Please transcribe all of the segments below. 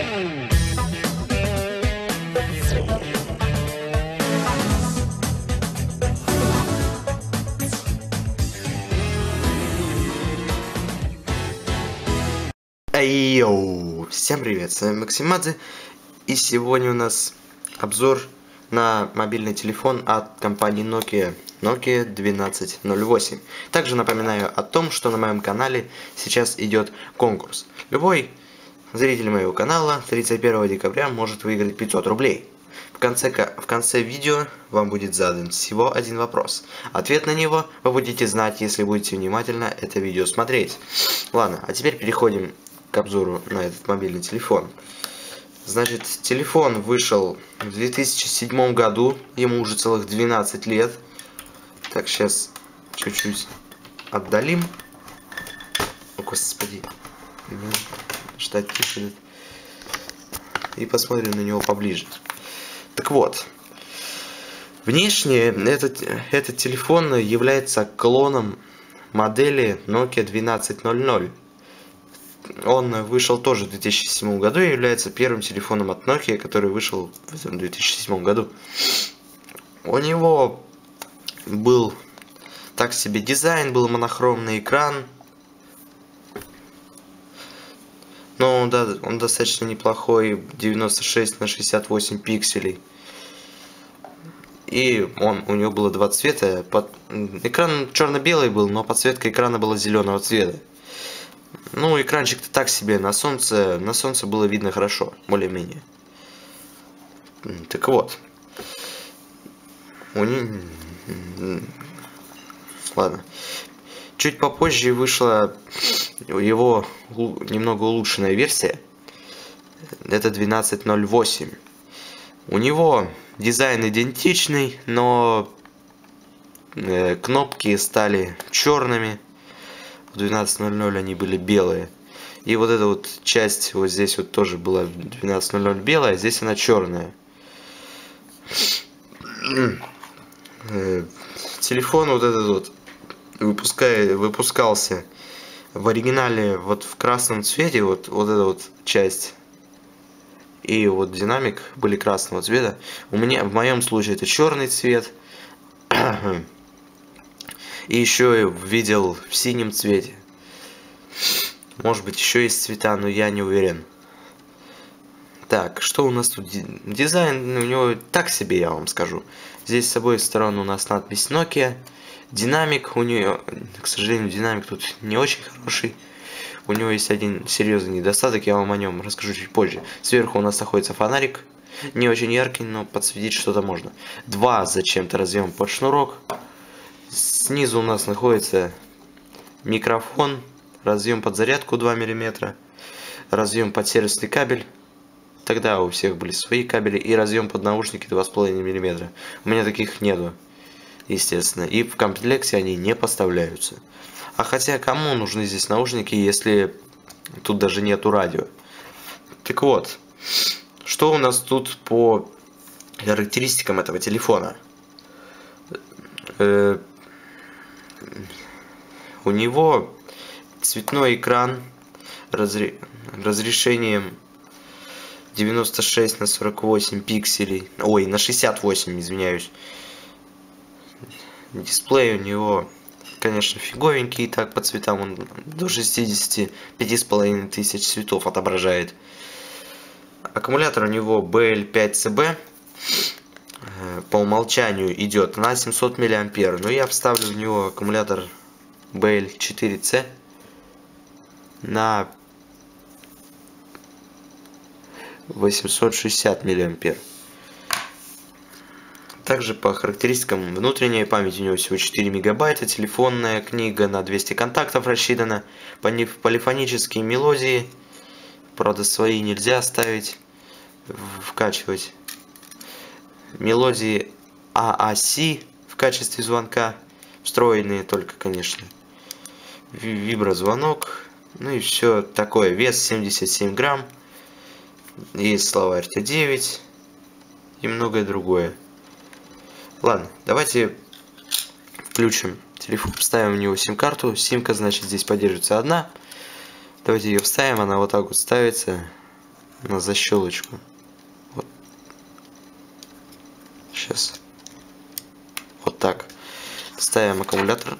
Йоу, всем привет, с вами Максимадзе, и сегодня у нас обзор на мобильный телефон от компании Nokia 1208. Также напоминаю о том, что на моем канале сейчас идет конкурс. Любой зритель моего канала 31 декабря может выиграть 500 рублей. В конце видео вам будет задан всего один вопрос. Ответ на него вы будете знать, если будете внимательно это видео смотреть. Ладно, а теперь переходим к обзору на этот мобильный телефон. Значит, телефон вышел в 2007 году, ему уже целых 12 лет. Так, сейчас чуть-чуть отдалим. О, господи. Штатив идет. И посмотрим на него поближе. Так вот, внешне этот телефон является клоном модели Nokia 1200. Он вышел тоже в 2007 году и является первым телефоном от Nokia, который вышел в 2007 году. У него был так себе дизайн, был монохромный экран. Но да, он достаточно неплохой, 96 на 68 пикселей. И у него было два цвета. Экран черно-белый был, но подсветка экрана была зеленого цвета. Ну, экранчик-то так себе, на солнце было видно хорошо, более-менее. Так вот. Ладно. Чуть попозже вышла его немного улучшенная версия. Это 1208. У него дизайн идентичный, но кнопки стали черными. В 12.00 они были белые. И вот эта вот часть вот здесь вот тоже была в 12.00 белая, а здесь она черная. Телефон вот этот вот выпускался в оригинале вот в красном цвете, вот эта вот часть. И вот динамик были красного цвета. В моем случае это черный цвет. И еще видел в синем цвете. Может быть, еще есть цвета, но я не уверен. Так, что у нас тут? Дизайн у него так себе, я вам скажу. Здесь с обоих сторон у нас надпись Nokia. Динамик у нее, к сожалению, динамик тут не очень хороший. У него есть один серьезный недостаток, я вам о нем расскажу чуть позже. Сверху у нас находится фонарик. Не очень яркий, но подсветить что-то можно. Два зачем-то разъема под шнурок. Снизу у нас находится микрофон, разъем под зарядку 2 мм, разъем под сервисный кабель, тогда у всех были свои кабели, и разъем под наушники 2,5 мм. У меня таких нету, естественно, и в комплекте они не поставляются. А хотя кому нужны здесь наушники, если тут даже нету радио? Так вот, что у нас тут по характеристикам этого телефона? У него цветной экран разрешением 96 на 48 пикселей. Ой, на 68, извиняюсь. Дисплей у него, конечно, фиговенький. Так, по цветам он до 65,5 тысяч цветов отображает. Аккумулятор у него BL5CB. По умолчанию идет на 700 мА, но я вставлю в него аккумулятор BL4C на 860 мА. Также по характеристикам внутренняя память у него всего 4 мегабайта, телефонная книга на 200 контактов рассчитана, полифонические мелодии, правда свои нельзя ставить, вкачивать. Мелодии AAC в качестве звонка, встроенные только, конечно. Виброзвонок, ну и все такое. Вес 77 грамм, есть словарь Т9 и многое другое. Ладно, давайте включим телефон, вставим в него сим-карту. Симка, значит, здесь поддерживается одна. Давайте ее вставим, она вот так вот ставится. на защелочку. Вот. Сейчас. Вот так. Ставим аккумулятор.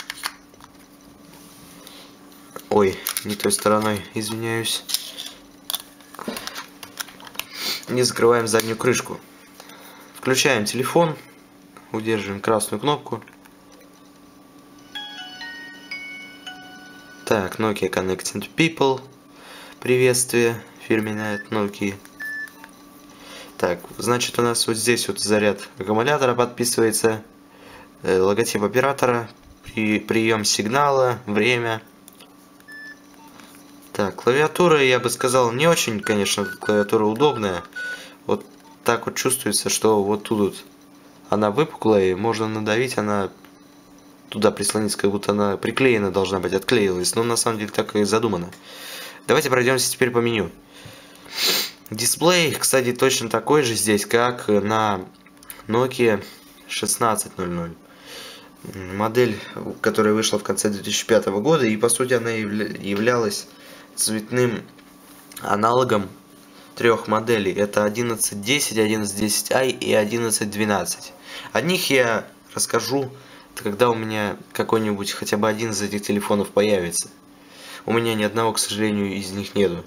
Ой, не той стороной, извиняюсь. Не закрываем заднюю крышку. Включаем телефон. Удерживаем красную кнопку. Так, Nokia Connecting People. Приветствие. Фирменное от Nokia. Так, значит у нас вот здесь вот заряд аккумулятора подписывается. Логотип оператора. Прием сигнала. Время. Так, клавиатура, я бы сказал, не очень, конечно, клавиатура удобная. Вот так вот чувствуется, что вот тут она выпуклая, и можно надавить, она туда прислониться, как будто она приклеена должна быть, отклеилась. Но на самом деле так и задумано. Давайте пройдемся теперь по меню. Дисплей, кстати, точно такой же здесь, как на Nokia 1600. Модель, которая вышла в конце 2005 года, и по сути она являлась цветным аналогом трех моделей. Это 1110, 1110i и 1112. О них я расскажу, когда у меня какой-нибудь хотя бы один из этих телефонов появится. У меня ни одного, к сожалению, из них нету.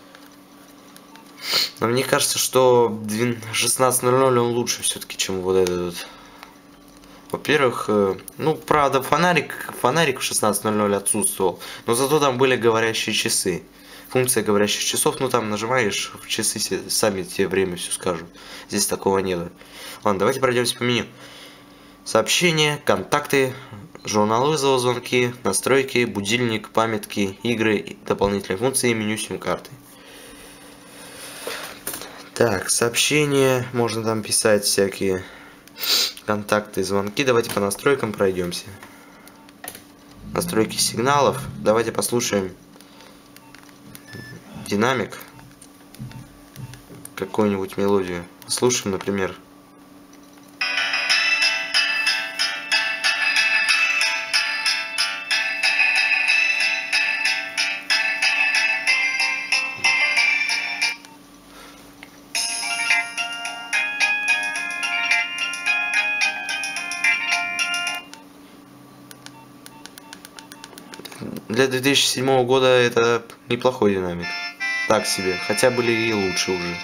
Но мне кажется, что 1600 он лучше все-таки, чем вот этот. Во-первых, ну, правда, фонарик в 1600 отсутствовал, но зато там были говорящие часы. Функция говорящих часов, ну, там нажимаешь, в часы сами тебе время все скажут. Здесь такого нет. Ладно, давайте пройдемся по меню. Сообщения, контакты, журнал вызова, звонки, настройки, будильник, памятки, игры, дополнительные функции, меню сим-карты. Так, сообщения, можно там писать всякие контакты, звонки. Давайте по настройкам пройдемся. Настройки сигналов. Давайте послушаем динамик. Какую-нибудь мелодию. Слушаем, например. Для 2007 года это неплохой динамик. Так себе. Хотя были и лучше уже.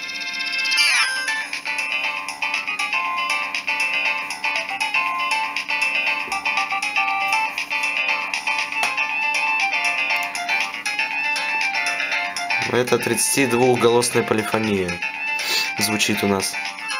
Это 32-голосная полифония звучит у нас.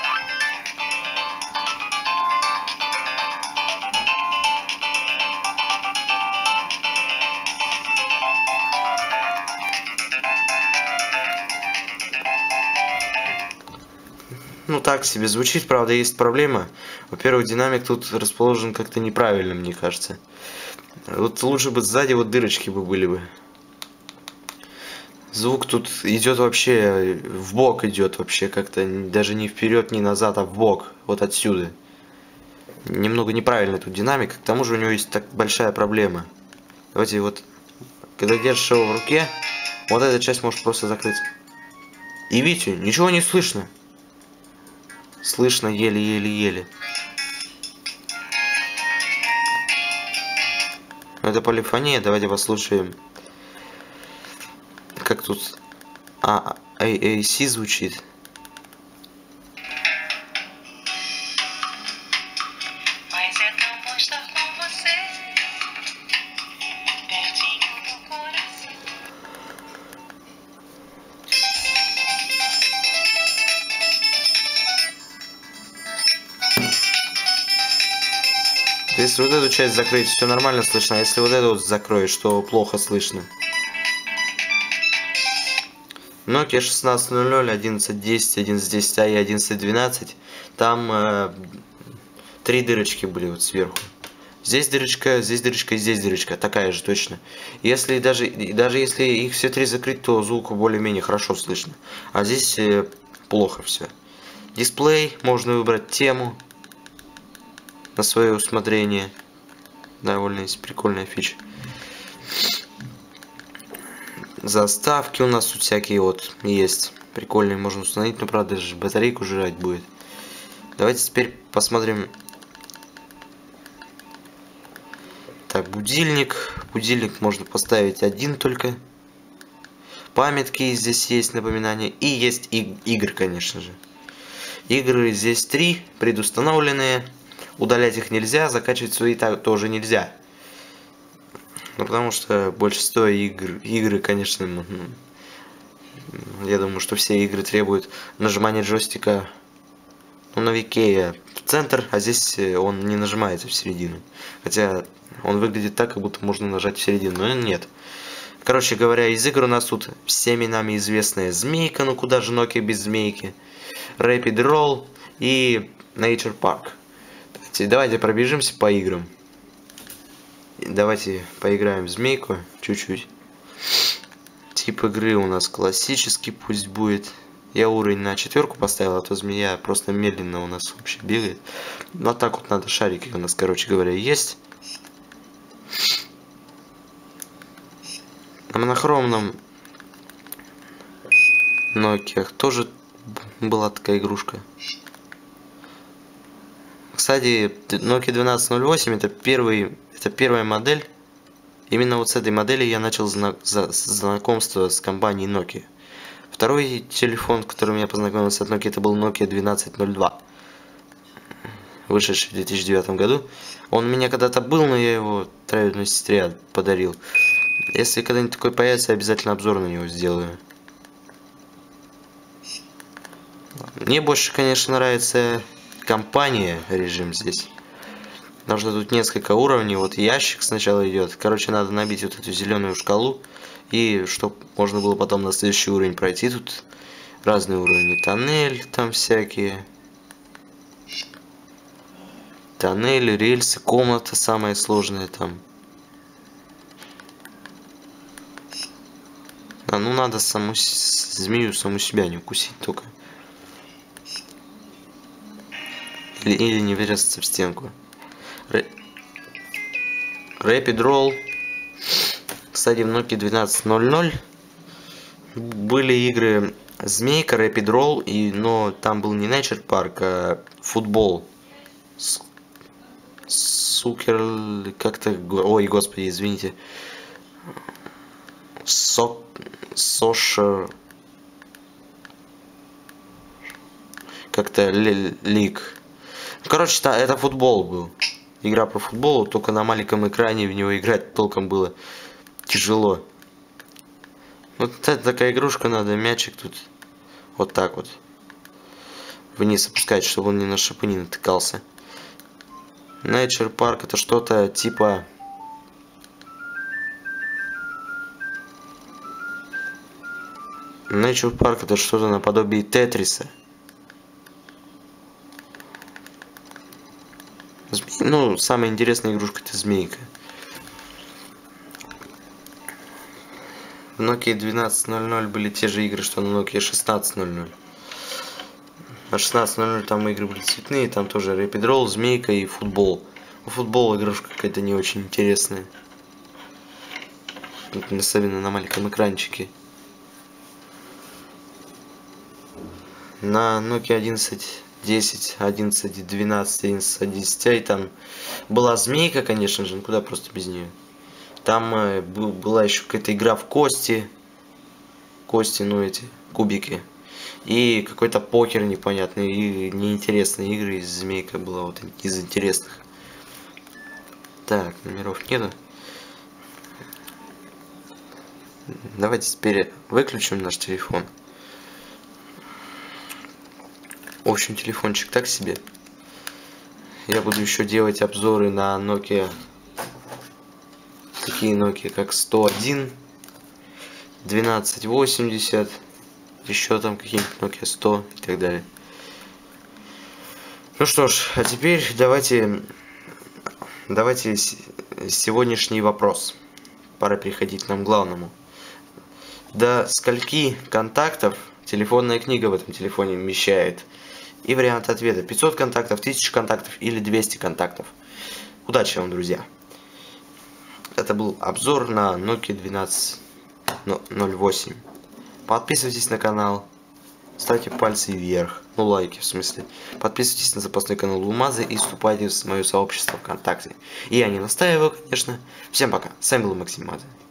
Ну так себе звучит, правда, есть проблема. Во-первых, динамик тут расположен как-то неправильно, мне кажется. Вот лучше бы сзади вот дырочки бы были бы. Звук тут идет вообще, в бок идет вообще как-то, даже не вперед, не назад, а в бок, вот отсюда. Немного неправильно тут динамика, к тому же у него есть так большая проблема. Давайте вот, когда держишь его в руке, вот эта часть может просто закрыться. И видите, ничего не слышно. Слышно еле-еле-еле. Это полифония, давайте послушаем, как тут AAC звучит. Если вот эту часть закрыть, все нормально слышно, а если вот эту вот закроешь, то плохо слышно. Nokia 1600, 1110, 1110i и 1112, там 3 дырочки были вот сверху. Здесь дырочка, здесь дырочка и здесь дырочка, такая же точно. Если даже если их все 3 закрыть, то звук более-менее хорошо слышно. А здесь плохо все. Дисплей, можно выбрать тему на свое усмотрение. Довольно есть прикольная фича. Заставки у нас тут всякие вот есть. Прикольные можно установить, но правда же батарейку жрать будет. Давайте теперь посмотрим. Так, будильник. Будильник можно поставить один только. Памятки здесь есть, напоминания. И есть игры, конечно же. Игры здесь 3 предустановленные. Удалять их нельзя, закачивать свои тоже нельзя. Ну, потому что большинство игры, конечно, я думаю, что все игры требуют нажимания джойстика, ну, на Викее в центр, а здесь он не нажимается в середину. Хотя он выглядит так, как будто можно нажать в середину, но нет. Короче говоря, из игр у нас тут всеми нами известная Змейка, ну куда же Nokia без Змейки, Rapid Roll и Nature Park. Давайте пробежимся по играм. Давайте поиграем в Змейку чуть-чуть. Тип игры у нас классический пусть будет. Я уровень на 4 поставил, а то змея просто медленно у нас вообще бегает. Ну а так вот надо, шарики у нас, короче говоря, есть. На монохромном Nokia тоже была такая игрушка. Кстати, Nokia 1208 это первая модель. Именно вот с этой модели я начал знакомство с компанией Nokia. Второй телефон, которым я познакомился от Nokia, это был Nokia 1202, вышедший в 2009 году. Он у меня когда-то был, но я его троюродной сестре подарил. Если когда-нибудь такой появится, я обязательно обзор на него сделаю. Мне больше, конечно, нравится компания режим здесь. Потому что тут несколько уровней. Вот ящик сначала идет. Короче, надо набить вот эту зеленую шкалу. И чтобы можно было потом на следующий уровень пройти. Тут разные уровни. Тоннель там всякие. Тоннели, рельсы, комната самая сложная там. А ну надо змею саму себя не укусить только. Или не врезаться в стенку. Rapid Roll. Кстати, в Nokia 1200 были игры Змейка, Rapid Roll, но там был не Nature Park, а футбол. Сукер, как-то, ой, господи, извините. Сошер. Как-то лиг. Короче, это футбол был. Игра по футболу, только на маленьком экране в него играть толком было тяжело. Вот это такая игрушка, надо мячик тут вот так вот вниз опускать, чтобы он ни на шипы не натыкался. Nature Park это что-то типа... Nature Park это что-то наподобие Тетриса. Ну, самая интересная игрушка это Змейка. В Nokia 1200 были те же игры, что на Nokia 1600. На 1600 там игры были цветные, там тоже Rapid Roll, Змейка и футбол. Футбол игрушка какая-то не очень интересная. Особенно на маленьком экранчике. На Nokia 1110, 1112, 1110 там была Змейка, конечно же, куда просто без нее. Там была еще какая-то игра в кости. Кости, ну эти, кубики. И какой-то покер непонятный. И неинтересные игры из Змейка была вот из интересных. Так, номеров нету. Давайте теперь выключим наш телефон. В общем, телефончик так себе. Я буду еще делать обзоры на Nokia. Такие Nokia как 101, 1280, еще там какие-нибудь Nokia 100 и так далее. Ну что ж, а теперь давайте сегодняшний вопрос. Пора переходить к нам к главному. До скольки контактов телефонная книга в этом телефоне вмещает? И вариант ответа: 500 контактов, 1000 контактов или 200 контактов. Удачи вам, друзья! Это был обзор на Nokia 0.8. Подписывайтесь на канал. Ставьте пальцы вверх. Ну, лайки, в смысле. Подписывайтесь на запасной канал Лумазы и вступайте в мое сообщество ВКонтакте. И я не настаиваю, конечно. Всем пока. С вами был Максим Маза.